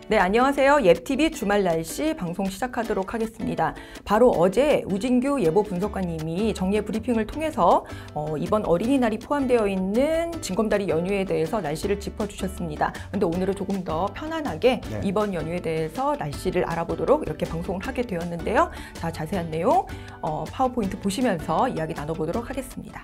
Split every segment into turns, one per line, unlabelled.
네, 안녕하세요. 옙TV 주말 날씨 방송 시작하도록 하겠습니다. 바로 어제 우진규 예보 분석가님이 정례 브리핑을 통해서 이번 어린이날이 포함되어 있는 징검다리 연휴에 대해서 날씨를 짚어주셨습니다. 그런데 오늘은 조금 더 편안하게 이번 연휴에 대해서 날씨를 알아보도록 이렇게 방송을 하게 되었는데요. 자, 자세한 내용 파워포인트 보시면서 이야기 나눠보도록 하겠습니다.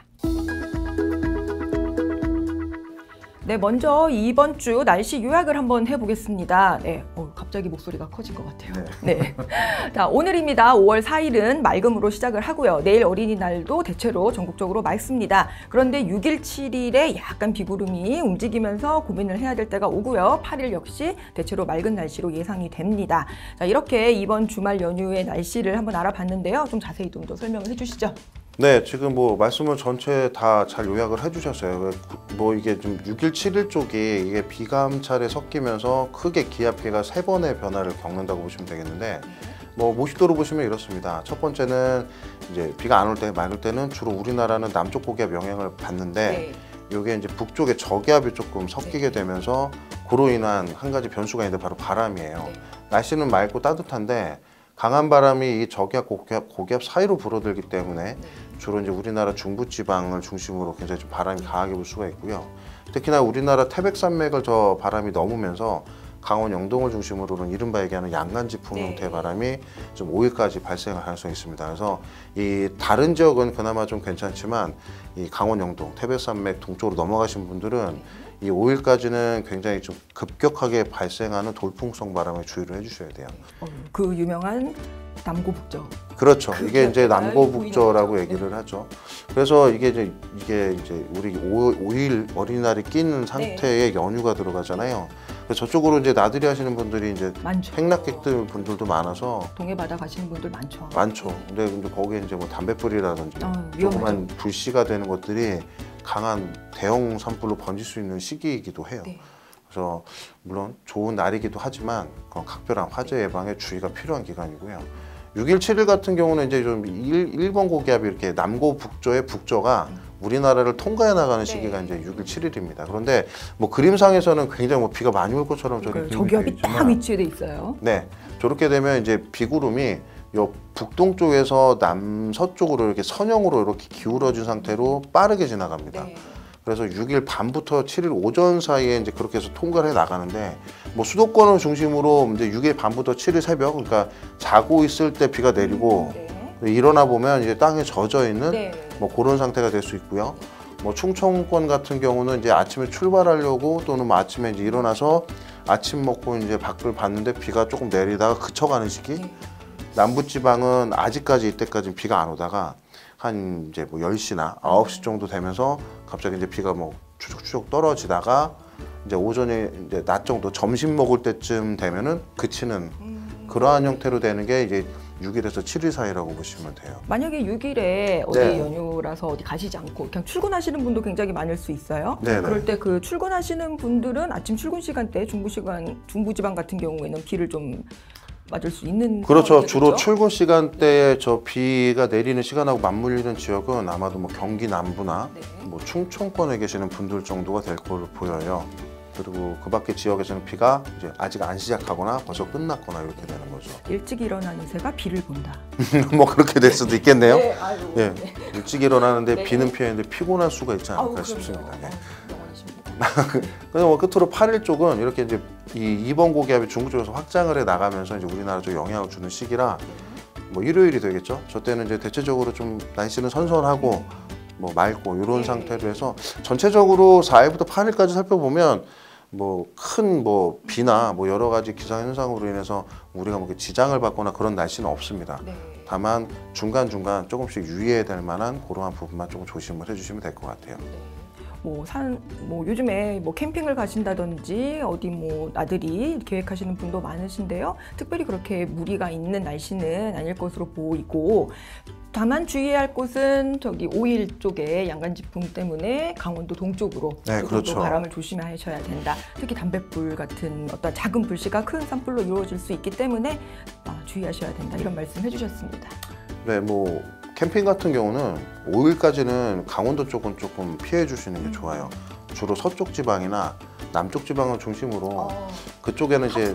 네, 먼저 이번 주 날씨 요약을 한번 해보겠습니다. 네, 갑자기 목소리가 커진 것 같아요. 네. 자, 오늘입니다. 5월 4일은 맑음으로 시작을 하고요. 내일 어린이날도 대체로 전국적으로 맑습니다. 그런데 6일, 7일에 약간 비구름이 움직이면서 고민을 해야 될 때가 오고요. 8일 역시 대체로 맑은 날씨로 예상이 됩니다. 자, 이렇게 이번 주말 연휴의 날씨를 한번 알아봤는데요. 좀 자세히 좀 더 설명을 해주시죠.
네, 지금 뭐 말씀을 전체 다 잘 요약을 해주셨어요. 뭐 이게 좀 6일, 7일 쪽이 이게 비감찰에 섞이면서 크게 기압 피해가 3번의 변화를 겪는다고 보시면 되겠는데, 뭐 모식도로 보시면 이렇습니다. 첫 번째는 이제 비가 안 올 때, 맑을 때는 주로 우리나라는 남쪽 고기압 영향을 받는데, 이게 이제 북쪽에 저기압이 조금 섞이게 되면서 그로 인한 한 가지 변수가 있는데 바로 바람이에요. 날씨는 맑고 따뜻한데 강한 바람이 이 저기압, 고기압 사이로 불어들기 때문에 주로 이제 우리나라 중부지방을 중심으로 굉장히 좀 바람이 강하게 불 수가 있고요. 특히나 우리나라 태백산맥을 저 바람이 넘으면서 강원 영동을 중심으로는 이른바 얘기하는 양간지풍 형태의 바람이 좀 5일까지 발생할 가능성이 있습니다. 그래서 이 다른 지역은 그나마 좀 괜찮지만 이 강원 영동, 태백산맥 동쪽으로 넘어가신 분들은 이 5일까지는 굉장히 좀 급격하게 발생하는 돌풍성 바람에 주의를 해주셔야 돼요.
그 유명한 남고북저.
그렇죠. 이게 이제 남고북저라고 얘기를 하죠. 그래서 이게 이제 우리 5일 어린이날이 끼는 상태의 연휴가 들어가잖아요. 그래서 저쪽으로 이제 나들이 하시는 분들이 이제 행락객들 분들도 많아서
동해 바다 가시는 분들 많죠.
많죠. 근데 거기에 이제 뭐 담뱃불이라든지 조그만 불씨가 되는 것들이 강한 대형 산불로 번질 수 있는 시기이기도 해요. 그래서 물론 좋은 날이기도 하지만 각별한 화재 예방에 주의가 필요한 기간이고요. 6일, 7일 같은 경우는 이제 좀 일본 고기압이 이렇게 남고 북저의 북저가 우리나라를 통과해 나가는 시기가 이제 6일, 7일입니다. 그런데 뭐 그림상에서는 굉장히 뭐 비가 많이 올 것처럼
저기압이 딱 위치돼 있어요.
네, 저렇게 되면 이제 비구름이 요 북동쪽에서 남서쪽으로 이렇게 선형으로 이렇게 기울어진 상태로 빠르게 지나갑니다. 그래서 6일 밤부터 7일 오전 사이에 이제 그렇게 해서 통과를 해 나가는데, 뭐 수도권을 중심으로 이제 6일 밤부터 7일 새벽, 그러니까 자고 있을 때 비가 내리고 일어나 보면 이제 땅에 젖어 있는 뭐 그런 상태가 될 수 있고요. 뭐 충청권 같은 경우는 이제 아침에 출발하려고 또는 뭐 아침에 이제 일어나서 아침 먹고 이제 밖을 봤는데 비가 조금 내리다가 그쳐가는 시기. 남부지방은 아직까지 이때까지는 비가 안 오다가 한 이제 뭐 10시나 9시 정도 되면서 갑자기 이제 비가 뭐 추적추적 떨어지다가 이제 오전에 이제 낮 정도 점심 먹을 때쯤 되면은 그치는 그러한 형태로 되는 게 이제 6일에서 7일 사이라고 보시면 돼요.
만약에 6일에 어디 연휴라서 어디 가시지 않고 그냥 출근하시는 분도 굉장히 많을 수 있어요. 그럴 때 그 출근하시는 분들은 아침 출근 시간대 중부지방 같은 경우에는 비를 좀 맞을 수 있는.
그렇죠. 주로 출근 시간대에 저 비가 내리는 시간하고 맞물리는 지역은 아마도 뭐 경기 남부나 뭐 충청권에 계시는 분들 정도가 될 걸로 보여요. 그리고 그 밖에 지역에서는 비가 이제 아직 안 시작하거나 벌써 끝났거나 이렇게 되는 거죠.
일찍 일어나는 새가 비를 본다.
뭐 그렇게 될 수도 있겠네요. 일찍 일어나는데 비는 피했는데 피곤할 수가 있지 않을까 싶습니다. 그래서 뭐 끝으로 8일 쪽은 이렇게 이제 이번 고기압이 중국 쪽에서 확장을 해 나가면서 이제 우리나라 쪽 영향을 주는 시기라 뭐 일요일이 되겠죠. 저 때는 이제 대체적으로 좀 날씨는 선선하고 뭐 맑고 이런 상태로 해서 전체적으로 4일부터 8일까지 살펴보면 뭐 큰 뭐 비나 뭐 여러 가지 기상 현상으로 인해서 우리가 뭐 지장을 받거나 그런 날씨는 없습니다. 다만 중간중간 조금씩 유의해야 될 만한 그러한 부분만 조금 조심을 해주시면 될 것 같아요.
뭐 요즘에 뭐 캠핑을 가신다든지 어디 뭐 나들이 계획하시는 분도 많으신데요. 특별히 그렇게 무리가 있는 날씨는 아닐 것으로 보이고, 다만 주의해야 할 곳은 저기 5일 쪽에 양간지풍 때문에 강원도 동쪽으로 바람을 조심하셔야 된다. 특히 담뱃불 같은 어떤 작은 불씨가 큰 산불로 이루어질 수 있기 때문에 주의하셔야 된다. 이런 말씀 해주셨습니다.
네, 뭐 캠핑 같은 경우는 5일까지는 강원도 쪽은 조금 피해 주시는 게 좋아요. 주로 서쪽 지방이나 남쪽 지방을 중심으로 그쪽에는 이제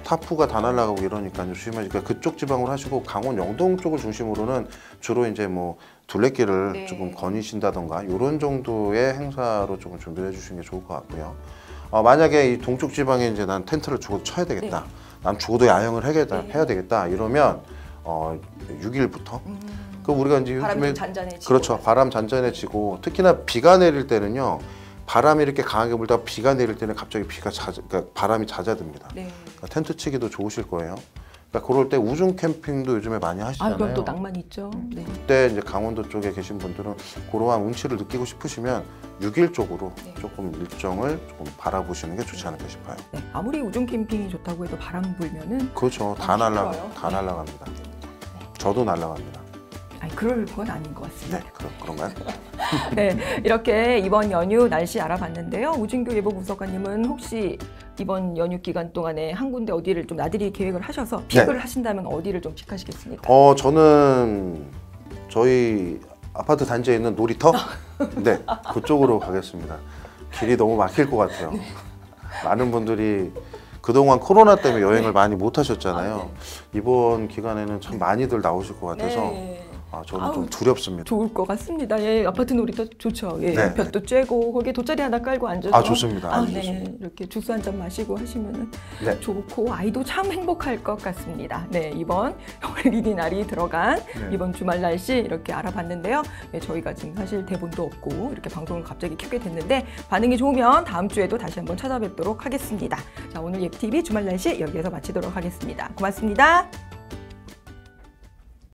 타프가 다 날아가고 이러니까 조심하시고 그쪽 지방으로 하시고 강원 영동 쪽을 중심으로는 주로 이제 뭐 둘레길을
네.
조금 거니신다던가 이런 정도의 행사로 조금 준비해 주시는 게 좋을 것 같고요. 만약에 이 동쪽 지방에 이제 난 텐트를 죽어도 쳐야 되겠다. 난 죽어도 야영을 해야 되겠다. 이러면 6일부터 그 우리가 이제
바람이
요즘에
잔잔해지고.
그렇죠. 바람 잔잔해지고 특히나 비가 내릴 때는요. 바람이 이렇게 강하게 불다가 비가 내릴 때는 갑자기 그러니까 바람이 잦아듭니다.
네.
그러니까 텐트 치기도 좋으실 거예요. 그러니까 그럴 때 우중 캠핑도 요즘에 많이 하시잖아요.
이건 또 낭만 있죠. 네.
그때 이제 강원도 쪽에 계신 분들은 그러한 운치를 느끼고 싶으시면 6일 쪽으로
네.
조금 일정을 조금 바라보시는 게 좋지 않을까 싶어요.
네. 아무리 우중 캠핑이 좋다고 해도 바람 불면은
그렇죠. 다
힘들어요.
날아갑니다. 저도 날아갑니다.
아니 그럴 건 아닌 것 같습니다.
네, 그런가요?
네, 이렇게 이번 연휴 날씨 알아봤는데요. 우진교 예보분석가님은 혹시 이번 연휴 기간 동안에 한 군데 어디를 좀 나들이 계획을 하셔서 픽을 하신다면 어디를 좀 픽하시겠습니까?
저는 저희 아파트 단지에 있는 놀이터? 네, 그쪽으로 가겠습니다. 길이 너무 막힐 것 같아요. 많은 분들이 그동안 코로나 때문에 여행을 많이 못 하셨잖아요. 이번 기간에는 참 많이들 나오실 것 같아서
네.
저는 좀 두렵습니다.
좋을 것 같습니다. 예, 아파트 놀이터 좋죠. 예,
네.
볕도 쬐고 거기에 돗자리 하나 깔고 앉아서
좋습니다. 아주
네,
좋습니다.
이렇게 주스 한 잔 마시고 하시면은
네.
좋고 아이도 참 행복할 것 같습니다. 네, 이번 어린이날이 들어간 이번 주말 날씨 이렇게 알아봤는데요. 예, 저희가 지금 사실 대본도 없고 이렇게 방송을 갑자기 켜게 됐는데 반응이 좋으면 다음 주에도 다시 한번 찾아뵙도록 하겠습니다. 자, 오늘 예프TV 주말 날씨 여기에서 마치도록 하겠습니다. 고맙습니다.